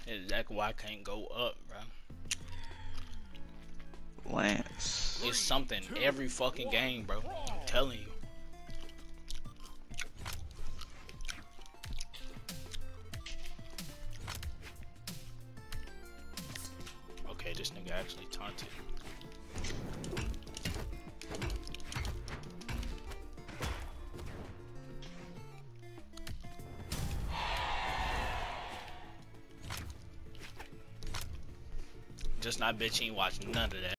Exactly why I can't go up, bro. Lance. It's something every fucking game, bro. I'm telling you. Okay, this nigga actually taunted. Just not bitch, ain't watching none of that.